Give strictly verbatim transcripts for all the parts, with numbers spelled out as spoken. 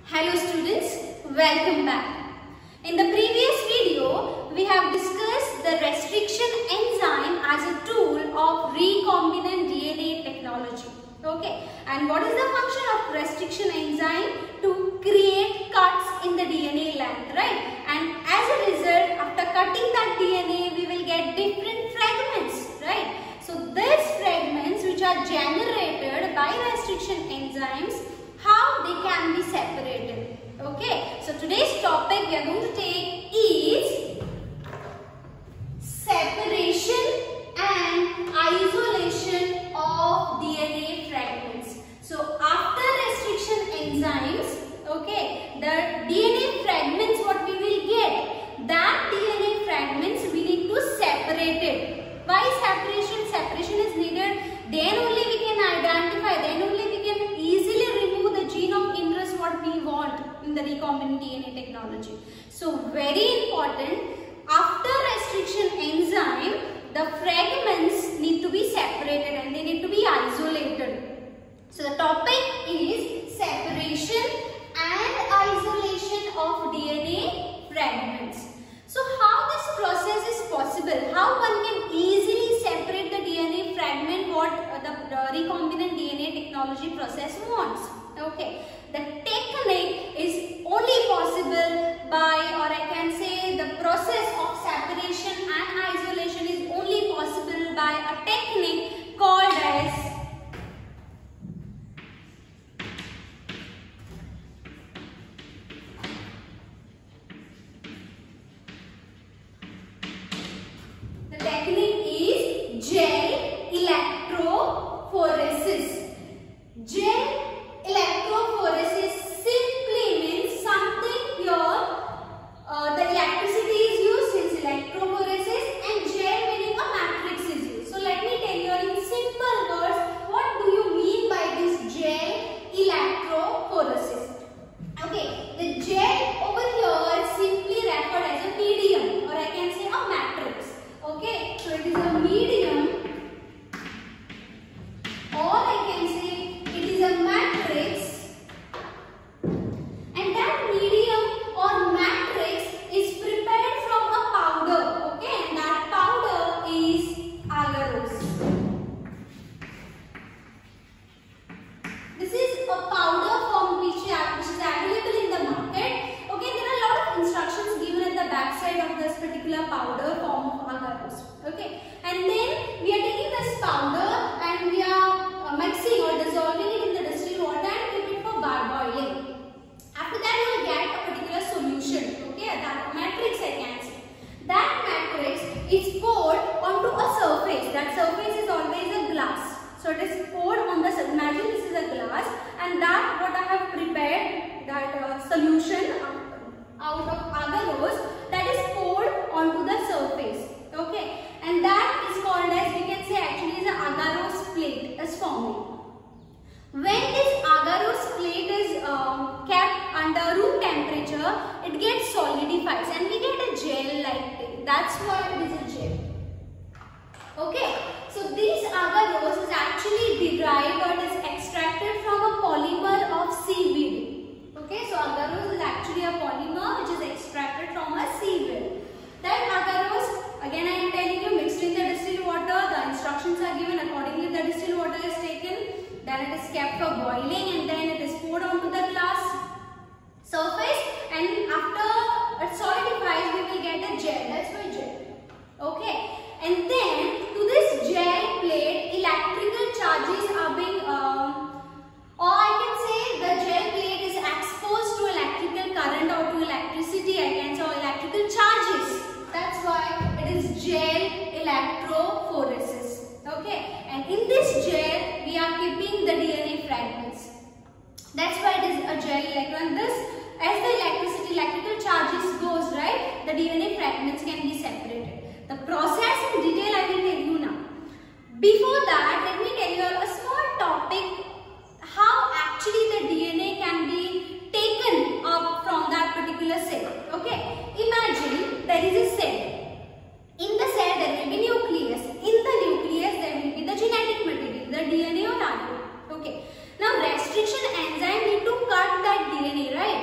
Hello students, welcome back. In the previous video, we have discussed the restriction enzyme as a tool of recombinant D N A technology. Okay, and what is the function of restriction enzyme? To create cuts in the D N A length, right? And as a result, after cutting that D N A, we will get different fragments, right? So these fragments which are generated by restriction enzymes, how they can be separated. Okay, so today's topic we are going to take is separation and isolation of D N A fragments. So after restriction enzymes, okay, the D N A fragments what we will get, that D N A fragments we need to separate it. Why separation? Separation is needed, then only we can identify, then only we can easily remove the gene of interest what we want in the recombinant D N A technology. So very important, after restriction enzyme, the fragments need to be separated and they need to be isolated. So the topic is separation and isolation of D N A fragments. So how this process is possible? How one can easily separate the D N A fragment what the, the recombinant D N A technology process wants? Okay, the technique is only possible by, or I can say the process of separation and isolation is only possible by a technique called as the technique is gel electrophoresis. Gel electrophoresis simply means something pure. Uh, the electricity is used since electrophoresis, and gel meaning a matrix is used. So let me tell you in simple words, what do you mean by this gel electrophoresis? Okay, the gel over here is simply referred as a medium, or I can say a matrix. Okay, so it is a medium, or I can say it is a matrix, and that medium or matrix is prepared from a powder. Okay, and that powder is agarose. This is a powder form which, which is available in the market. Okay, there are a lot of instructions given at the back side of this particular powder form of agarose. Okay, and then we are taking this powder and we are uh, mixing or dissolving it in the distilled water and keep it for boiling. After that you will get a particular solution. Okay, that matrix I can say. That matrix is poured onto a surface. That surface is always a glass. So it is poured on the surface. Imagine this is a glass, and that what I have prepared, that uh, solution out of agarose, that is poured onto the surface. Okay, and that is called as, we can say actually is an agarose plate is forming. When this agarose plate is um, kept under room temperature, it gets solidifies and we get a gel like thing. That's why it is a gel. Okay, so this agarose is actually derived or is extracted from a polymer of seaweed. Okay, so agarose is actually a polymer which is extracted from a seaweed. That agarose, again I am telling you, mixed in the distilled water, the instructions are given accordingly. The distilled water is taken, then it is kept for boiling, and then it is poured onto the glass surface, and after it solidifies we will get a gel. That's why gel. Okay, and then to this gel plate electrical charges are being um, or I can say the gel plate is exposed to electrical current or to electricity, I can say, or electrical charges. That's why it is gel electrophoresis. Okay, and in this gel we are keeping the D N A fragments. That's why it is a gel electron. This, as the electricity, electrical charges goes, right, the D N A fragments can be separated. The process in detail I will tell you now. Before that, let me tell you a small topic, how actually the D N A can be taken up from that particular cell. Okay, imagine there is a cell. In the cell there will be nucleus. In the nucleus there will be the genetic material, the D N A or R N A. Okay, now restriction enzyme need to cut that D N A, right?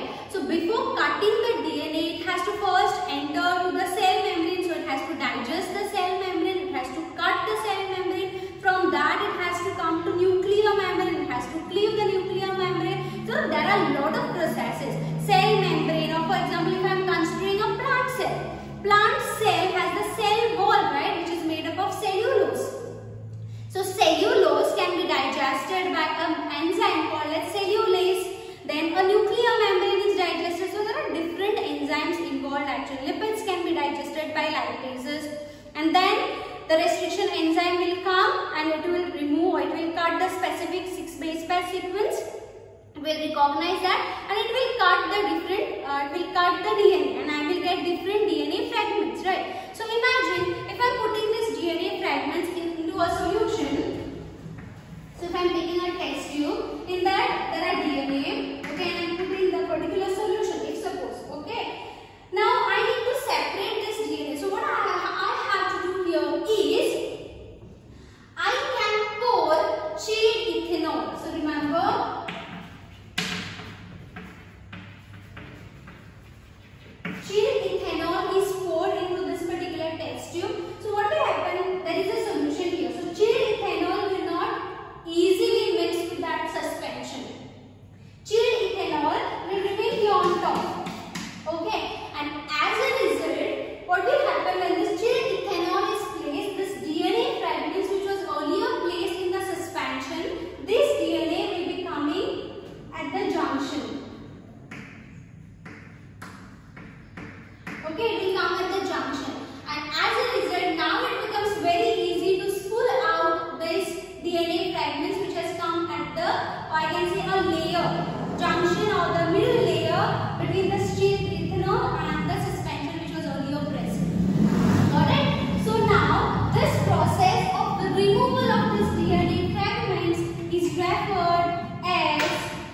plant cell has the cell wall, right, which is made up of cellulose. So cellulose can be digested by an enzyme called as cellulase. Then a nuclear membrane is digested. So there are different enzymes involved actually. Lipids can be digested by lipases. And then the restriction enzyme will come and it will remove, it will cut the specific six base pair sequence. Will recognize that and it will cut the different, uh, it will cut the D N A and I will get different D N A fragments, right? So imagine if I am putting this D N A fragments in, into a solution. So if I am taking a test tube, in that there are D N A, okay, and I am putting the particular solution, if suppose, okay. Now I need to separate this D N A. So what I, I have to do here is, I can pour chilled ethanol. So remember, chilled ethanol is poured into this particular test tube. So what will happen? There is a solution here. So chilled ethanol will not easily mix with that suspension. Chilled ethanol will remain here on top. Okay. And as a result, what will happen when this chilled ethanol is placed? This D N A fragments which was earlier placed in the suspension, this D N A will be coming at the junction. Okay, it will come at the junction, and as a result, now it becomes very easy to pull out this D N A fragments which has come at the, or I can say a layer, junction or the middle layer between the chilled ethanol and the suspension which was earlier present. Got it? So now this process of the removal of this D N A fragments is referred as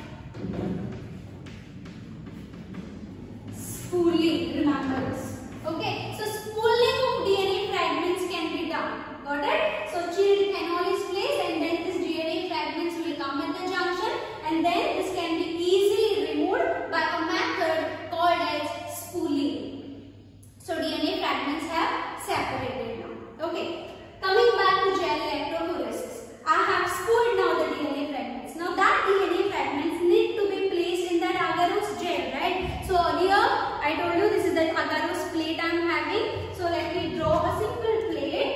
spooling. Remember this. Okay, so spooling of D N A fragments can be done. Got it? So chilled ethanol is placed and then this D N A fragments will come at the junction and then this can be easily removed by a method called as spooling. So D N A fragments have separated now. Okay, coming back to gel electrophoresis. I have spooled now the D N A fragments. Now that D N A fragments need to be placed in that agarose gel, right? So earlier I told you this is the agarose plate I am having. So let me draw a simple plate.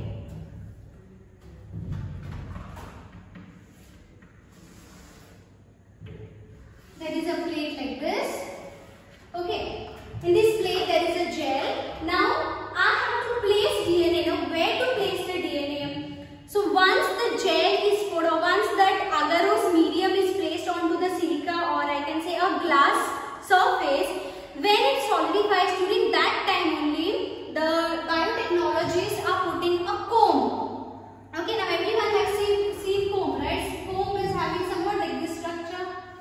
There is a plate like this. Okay. In this plate there is a gel. Now I have to place D N A. Now where to place the D N A? So once the gel is poured or once that agarose medium is placed onto the silica or I can say a glass surface, when it solidifies, during that time only the biotechnologists are putting a comb. Okay, now everyone has seen, seen comb, right? Comb is having somewhat like this structure.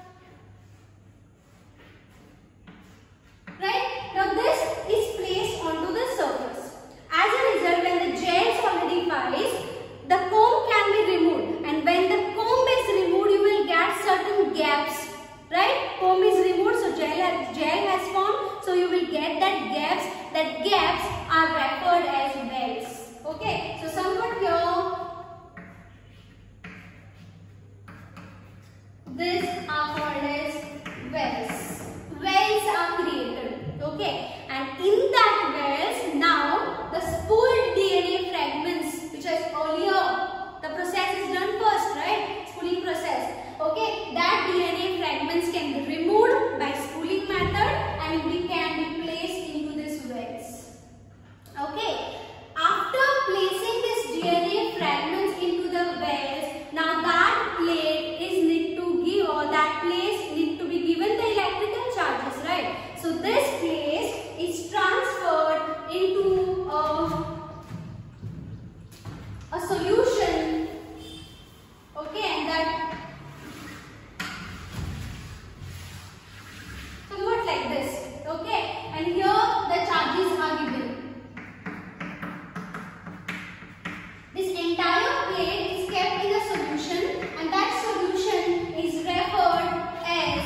Right? Now this is placed onto the surface. As a result, when the gel solidifies, the comb can be removed. And when the comb is removed, you will get certain gaps. Right? Comb is removed, so gel has, gel has formed. So you will get that gaps. That gaps are referred as wells. Okay? So somewhat here, these are called as wells. Wells are created. Okay? And in that wells, now the spooled D N A fragments, which has earlier, the process is done first, right? Spooling process. Okay? That D N A fragments can be removed by spooling method and we can be placed into these wells. Okay? After placing this D N A fragments into the wells, now that plate is need to give or that place need to be given the electrical charges, right? So this place is transferred into a, a solution. Okay, and that somewhat like this. Okay, and here the charges are given. This entire plate is kept in a solution and that solution is referred as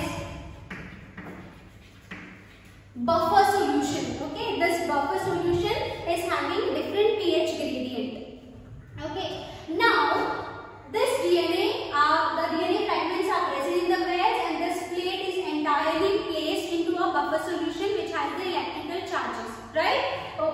buffer solution. Okay, this buffer solution is having different pH gradient. Okay, now this D N A, uh, the D N A fragments are present in the wells and this plate is entirely placed into a buffer solution which has the electrical charges, right?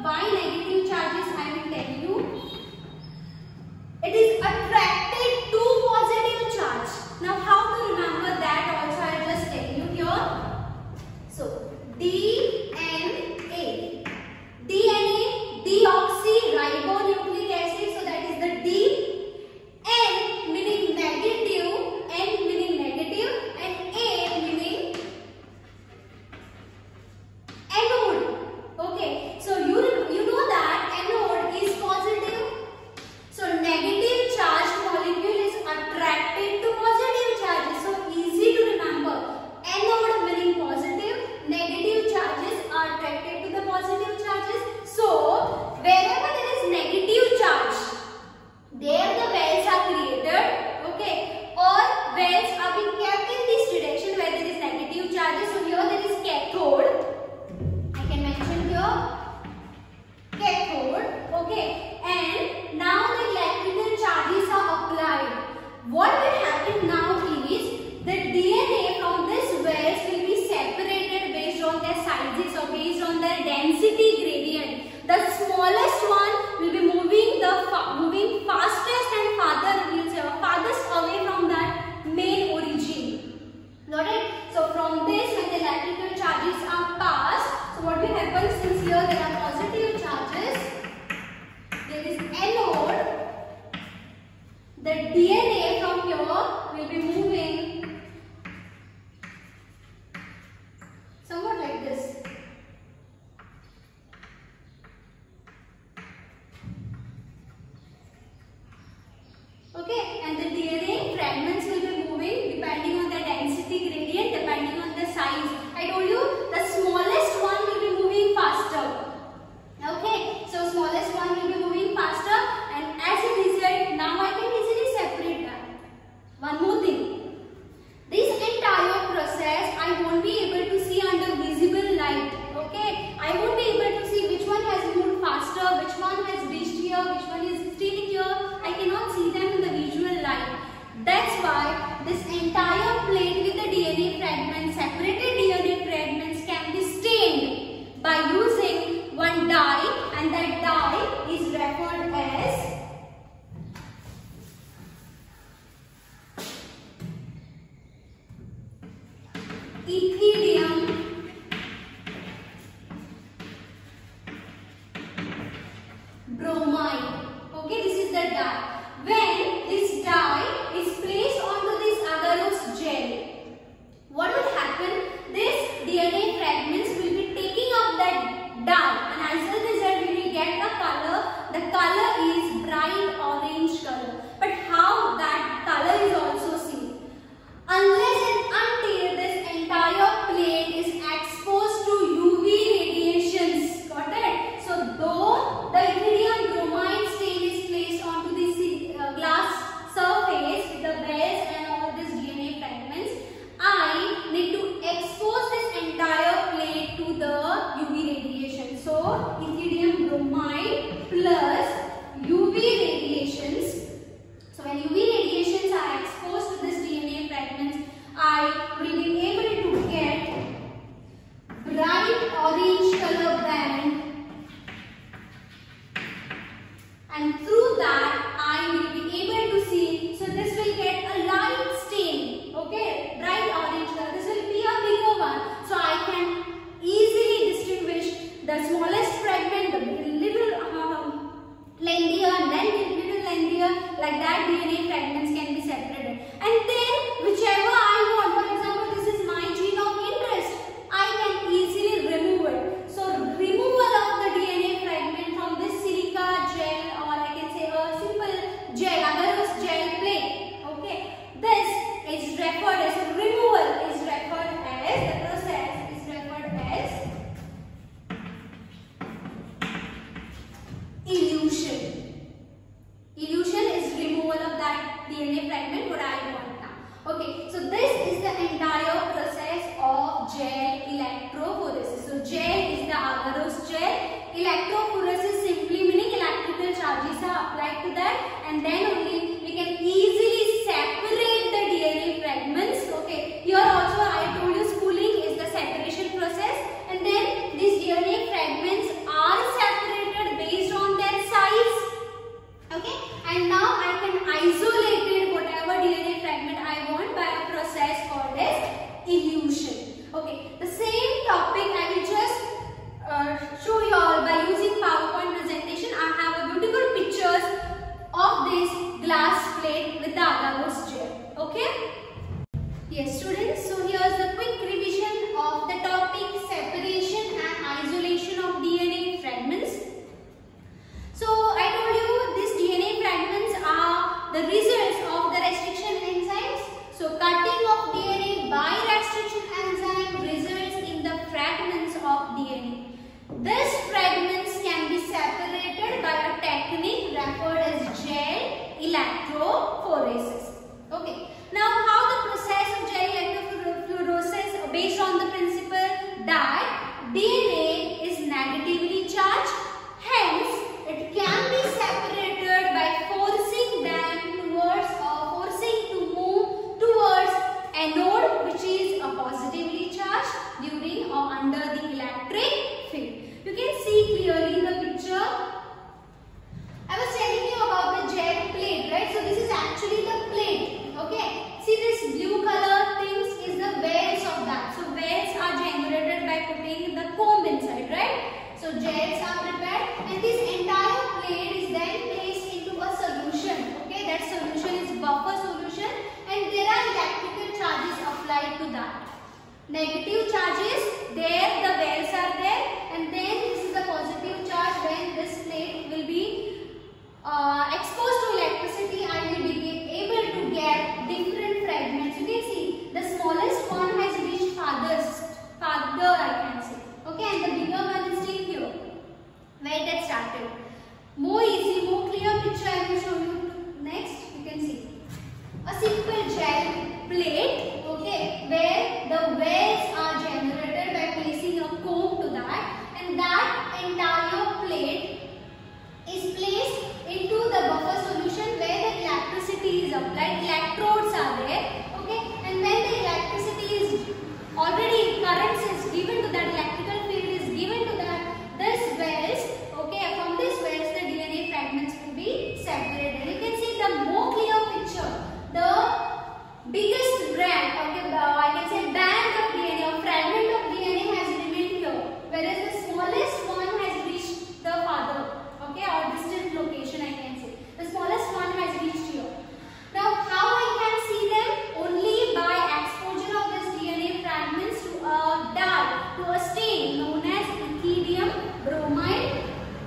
why negative charges, I will tell you. It is attracted to positive charge. Now how to remember that also I will just tell you here. So D N A. D N A, deoxyribonucleic acid, so that is the D. N meaning negative, N meaning negative, and A meaning anode. Okay, so you, you know that anode is positive. So negative charged molecule is attracted to positive charges. So easy to remember. Anode meaning positive, negative charges are attracted to the positive charges. So wherever there is negative charge, there the wells are created, okay, or wells are being kept in this direction where there is negative charges. So here there is cathode. I can mention here cathode, okay, and now the electrical charges are applied. What will happen now is the D N A from this wells will be separated based on their sizes or based on their density gradient. The smallest one will be moving the fa moving fastest and farther means farthest away from that main origin. Got it? So from this, when the electrical charges are passed, so what will happen, since here there are positive charges, there is anode, the D N A from here will be moving somewhat like this. Okay, and the D N A fragments will be moving depending on the density gradient, depending on the size. I told you the smallest one will be moving faster. Okay, so smallest one will be moving faster, and as a result, now I can easily separate that. One more thing, this entire process I won't be able to see under visible light. Okay, I won't be able to see which one has moved faster, which one has reached here, which one is still here. I cannot see them in the visual light. That's why this entire plate with the D N A fragments, separated D N A fragments, can be stained by using one dye, and that dye is referred as ethidium bromide. Okay, this is the dye. When this dye is placed onto this agarose gel, what will happen? This D N A fragments will be taking up that dye, and as a result we will get the color. The color is bright orange color. But how that color is also seen? Unless and until this entire plate is exposed to U V radiations. Got it? So though the ethidium bromide stain is placed onto this uh, glass surface with the wells and all these D N A fragments, I need to expose this entire plate to the U V radiation. So ethidium bromide plus U V radiations. So when U V radiations are exposed to this D N A fragments, I will be able to get bright orange color band, and through that I will be able to see. So this will get a light stain. Okay, bright orange color. This will be a bigger one. So I can easily distinguish the smallest fragment, the little um, lengthier, and then little lengthier. Like that, D N A fragments can be separated. And then whichever I want, for example, this is my gene of interest, I can easily remove it. So removal of the D N A fragment from this silica gel, or I can say a simple gel, agarose gel plate. Okay, this is referred as removal. Is referred as the process is referred as elution. Elution is removal of that D N A fragment what I want now. Okay, so this is the entire process of gel electrophoresis. So gel is the agarose gel. Electrophoresis simply meaning electrical charges are applied to that, and then only we can easily separate the D N A fragments. Okay, here also I told you schooling is the separation process, and then these D N A fragments are separated negative charges, there the wells are there, and then this is the positive charge. When this plate will be uh, exposed to electricity, I will be able to get different fragments. You can see the smallest one has reached farthest, farther I can say. Okay, and the bigger one is still here, where it has started. More easy, more clear picture I will show you. Next, you can see a simple gel plate, okay, where the wells are generated by placing a comb to that, and that entire plate is placed into the buffer solution where the electricity is applied. Electrodes are there, okay, and when the electricity is already, currents is given to that, electrical field is given to that, this wells, okay, from this wells the D N A fragments will be separated. You can see the more clear picture, the biggest brand, okay, the, I can say band of D N A, or fragment of D N A has remained here, whereas the smallest one has reached the farther, okay, or distant location I can say. The smallest one has reached here. Now how I can see them? Only by exposure of this D N A fragments to a dye, to a stain known as ethidium bromide.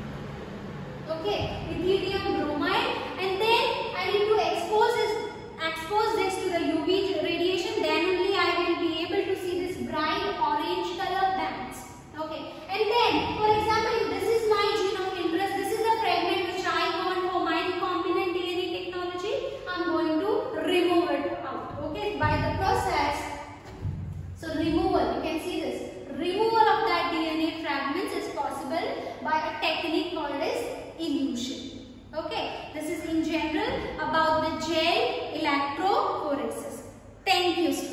Okay, ethidium bromide, and then I need to expose this, expose this to the U V radiation. Then only I will be able to see this bright orange color bands. Okay, and then for example, if this is my gene of interest, this is a fragment which I want for my recombinant D N A technology. I am going to remove it out. Okay, by the process. So removal, you can see this. Removal of that D N A fragments is possible by a technique called as elution. Okay, this is in general about the gel electrophoresis. Thank you.